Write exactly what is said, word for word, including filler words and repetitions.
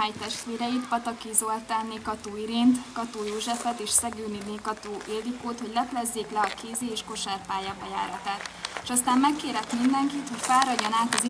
Mihály testvéreit, Pataki Zoltánné, Katú Irént, Katú Józsefet és Szegőniné, Katú Ildikót, hogy leplezzék le a kézi és kosárpálya bejáratát. És aztán megkérett mindenkit, hogy fáradjon át az